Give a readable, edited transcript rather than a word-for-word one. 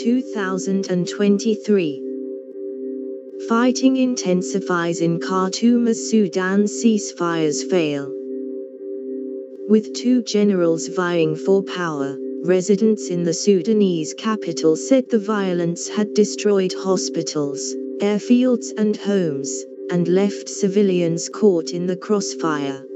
2023. Fighting intensifies in Khartoum as Sudan's ceasefires fail. With two generals vying for power, residents in the Sudanese capital said the violence had destroyed hospitals, airfields and homes, and left civilians caught in the crossfire.